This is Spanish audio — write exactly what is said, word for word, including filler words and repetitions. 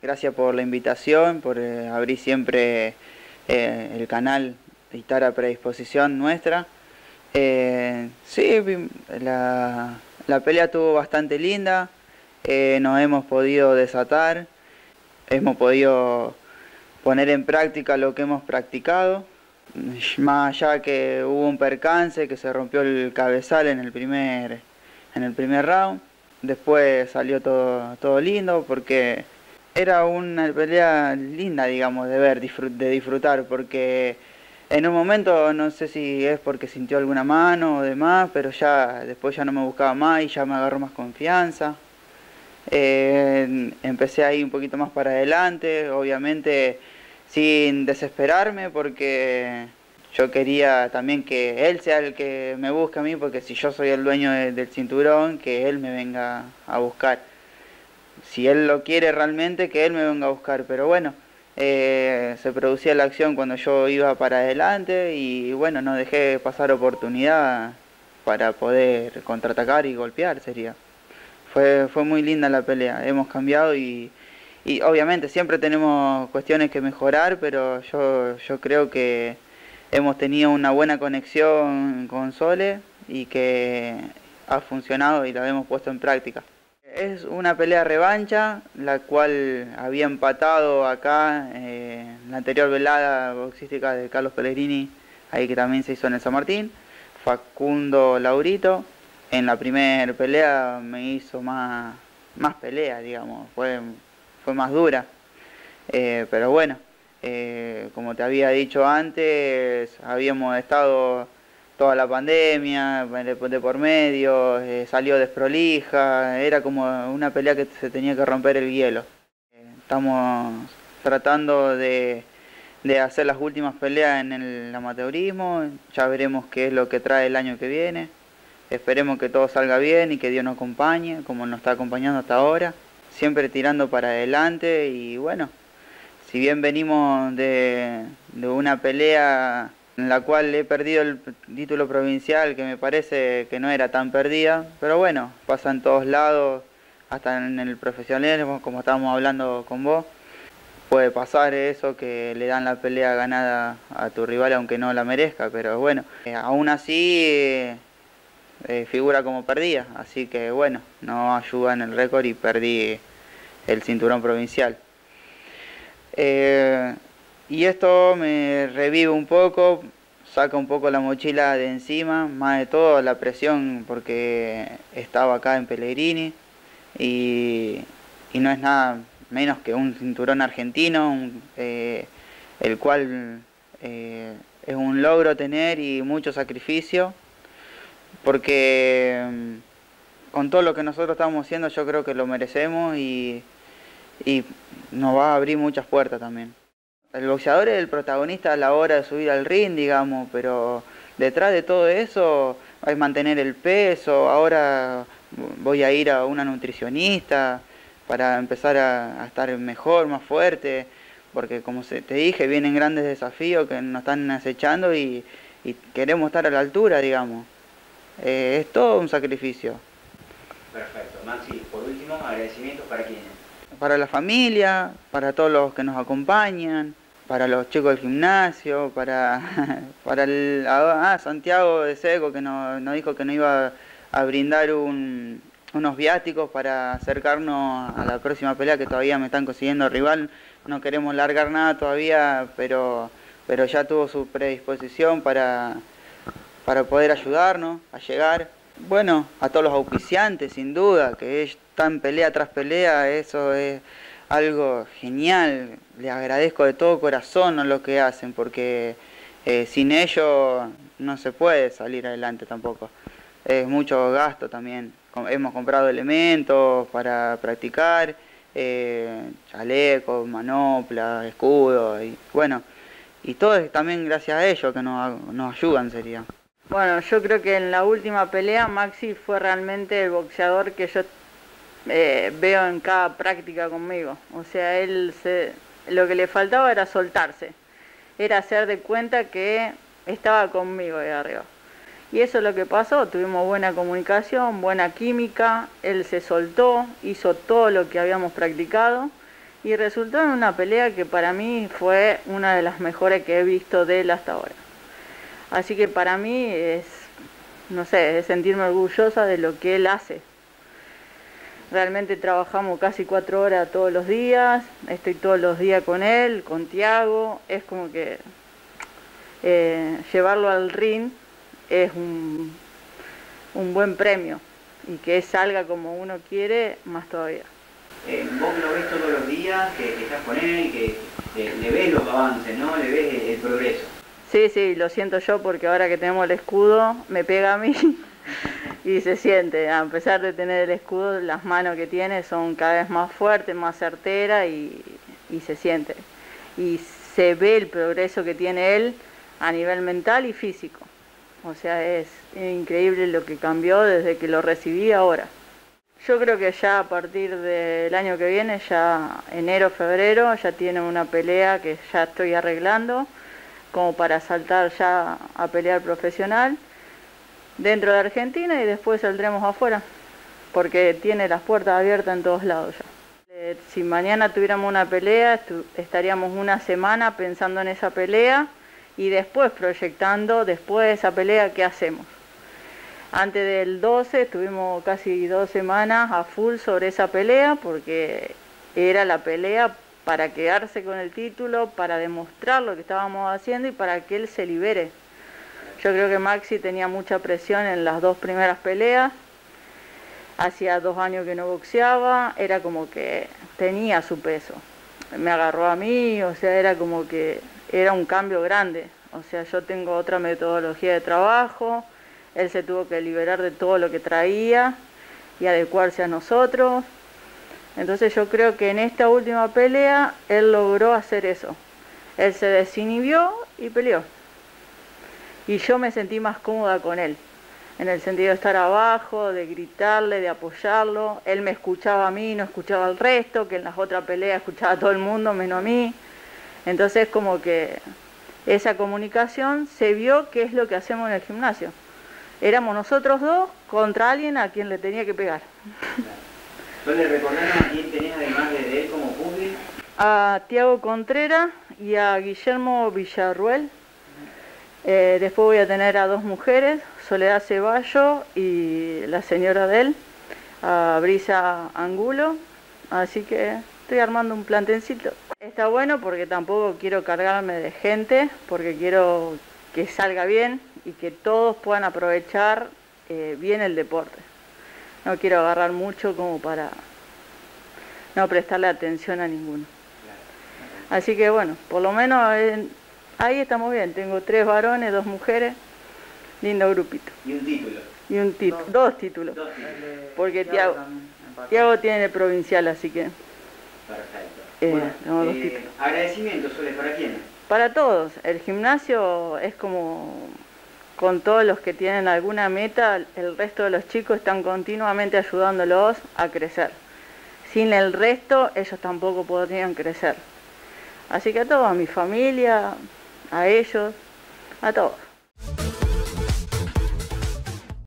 Gracias por la invitación, por eh, abrir siempre eh, el canal y estar a predisposición nuestra. Eh, sí, la, la pelea estuvo bastante linda, eh, nos hemos podido desatar, hemos podido poner en práctica lo que hemos practicado, más allá que hubo un percance, que se rompió el cabezal en el primer, en el primer round. Después salió todo, todo lindo porque era una pelea linda, digamos, de ver, de disfrutar, porque en un momento no sé si es porque sintió alguna mano o demás, pero ya después ya no me buscaba más y ya me agarró más confianza. Eh, empecé a ir un poquito más para adelante, obviamente sin desesperarme, porque yo quería también que él sea el que me busque a mí, porque si yo soy el dueño de, del cinturón, que él me venga a buscar. Si él lo quiere realmente, que él me venga a buscar, pero bueno, eh, se producía la acción cuando yo iba para adelante y bueno, no dejé pasar oportunidad para poder contraatacar y golpear, sería. Fue, fue muy linda la pelea, hemos cambiado y, y obviamente siempre tenemos cuestiones que mejorar, pero yo, yo creo que hemos tenido una buena conexión con Sole y que ha funcionado y la hemos puesto en práctica. Es una pelea revancha, la cual había empatado acá eh, en la anterior velada boxística de Carlos Pellegrini, ahí que también se hizo en el San Martín, Facundo Laurito. En la primera pelea me hizo más, más pelea, digamos, fue, fue más dura. Eh, pero bueno, eh, como te había dicho antes, habíamos estado toda la pandemia de por medio, eh, salió desprolija, era como una pelea que se tenía que romper el hielo. Eh, estamos tratando de, de hacer las últimas peleas en el amateurismo, ya veremos qué es lo que trae el año que viene. Esperemos que todo salga bien y que Dios nos acompañe, como nos está acompañando hasta ahora. Siempre tirando para adelante y bueno, si bien venimos de, de una pelea en la cual he perdido el título provincial, que me parece que no era tan perdida, pero bueno, pasa en todos lados, hasta en el profesionalismo, como estábamos hablando con vos. Puede pasar eso, que le dan la pelea ganada a tu rival aunque no la merezca, pero bueno, eh, aún así eh, eh, figura como perdida, así que bueno, no ayuda en el récord y perdí el cinturón provincial. Eh, y esto me revive un poco, saca un poco la mochila de encima, más de todo la presión porque estaba acá en Pellegrini y, y no es nada menos que un cinturón argentino, un, eh, el cual eh, es un logro tener y mucho sacrificio, porque con todo lo que nosotros estamos haciendo yo creo que lo merecemos y, y nos va a abrir muchas puertas también. El boxeador es el protagonista a la hora de subir al ring, digamos, pero detrás de todo eso hay mantener el peso. Ahora voy a ir a una nutricionista para empezar a, a estar mejor, más fuerte, porque como te dije, vienen grandes desafíos que nos están acechando y, y queremos estar a la altura, digamos. Eh, es todo un sacrificio. Perfecto. Maxi, por último, agradecimientos para quiénes. Para la familia, para todos los que nos acompañan, para los chicos del gimnasio, para, para el, ah, Santiago de Seco, que nos, nos dijo que nos iba a brindar un, unos viáticos para acercarnos a la próxima pelea, que todavía me están consiguiendo rival. No queremos largar nada todavía, pero, pero ya tuvo su predisposición para, para poder ayudarnos a llegar. Bueno, a todos los auspiciantes, sin duda, que están pelea tras pelea, eso es algo genial. Les agradezco de todo corazón lo que hacen, porque eh, sin ellos no se puede salir adelante tampoco. Es mucho gasto también. Hemos comprado elementos para practicar, eh, chalecos, manoplas, escudos, y bueno, y todo es también gracias a ellos que nos, nos ayudan, sería. Bueno, yo creo que en la última pelea Maxi fue realmente el boxeador que yo eh, veo en cada práctica conmigo. O sea, él se, lo que le faltaba era soltarse, era hacer de cuenta que estaba conmigo de arriba. Y eso es lo que pasó, tuvimos buena comunicación, buena química, él se soltó, hizo todo lo que habíamos practicado Y resultó en una pelea que para mí fue una de las mejores que he visto de él hasta ahora. Así que para mí es, no sé, es sentirme orgullosa de lo que él hace. Realmente trabajamos casi cuatro horas todos los días, estoy todos los días con él, con Tiago, es como que eh, llevarlo al ring es un, un buen premio, y que salga como uno quiere, más todavía. Eh, vos lo ves todos los días, que, que estás con él, que eh, le ves los avances, ¿no? Le ves el, el progreso. Sí, sí, lo siento yo porque ahora que tenemos el escudo me pega a mí y se siente. A pesar de tener el escudo, las manos que tiene son cada vez más fuertes, más certeras y, y se siente. Y se ve el progreso que tiene él a nivel mental y físico. O sea, es increíble lo que cambió desde que lo recibí ahora. Yo creo que ya a partir del año que viene, ya enero, febrero, ya tiene una pelea que ya estoy arreglando, como para saltar ya a pelear profesional dentro de Argentina, y después saldremos afuera, porque tiene las puertas abiertas en todos lados ya. Eh, si mañana tuviéramos una pelea, estaríamos una semana pensando en esa pelea y después proyectando después de esa pelea qué hacemos. Antes del doce estuvimos casi dos semanas a full sobre esa pelea, porque era la pelea para quedarse con el título, para demostrar lo que estábamos haciendo y para que él se libere. Yo creo que Maxi tenía mucha presión en las dos primeras peleas, hacía dos años que no boxeaba, era como que tenía su peso. Me agarró a mí, o sea, era como que era un cambio grande. O sea, yo tengo otra metodología de trabajo, él se tuvo que liberar de todo lo que traía y adecuarse a nosotros. Entonces yo creo que en esta última pelea él logró hacer eso. Él se desinhibió y peleó. Y yo me sentí más cómoda con él, en el sentido de estar abajo, de gritarle, de apoyarlo. Él me escuchaba a mí, no escuchaba al resto, que en las otras peleas escuchaba a todo el mundo menos a mí. Entonces como que esa comunicación se vio que es lo que hacemos en el gimnasio. Éramos nosotros dos contra alguien a quien le tenía que pegar. ¿Vos le recordaron a quién tenés además de él como público? A Tiago Contreras y a Guillermo Villarruel. Eh, después voy a tener a dos mujeres, Soledad Ceballo y la señora de él, a Brisa Angulo. Así que estoy armando un plantencito. Está bueno porque tampoco quiero cargarme de gente, porque quiero que salga bien y que todos puedan aprovechar eh, bien el deporte. No quiero agarrar mucho como para no prestarle atención a ninguno. Así que bueno, por lo menos eh, ahí estamos bien. Tengo tres varones, dos mujeres, lindo grupito. Y un título. Y un título, dos, dos títulos. Dos títulos. Porque Tiago, Tiago tiene el provincial, así que... Perfecto. Eh, bueno, tengo dos eh, títulos. agradecimientos, Sole, ¿para quién? Para todos. El gimnasio es como... Con todos los que tienen alguna meta, el resto de los chicos están continuamente ayudándolos a crecer. Sin el resto, ellos tampoco podrían crecer. Así que a todos, a mi familia, a ellos, a todos.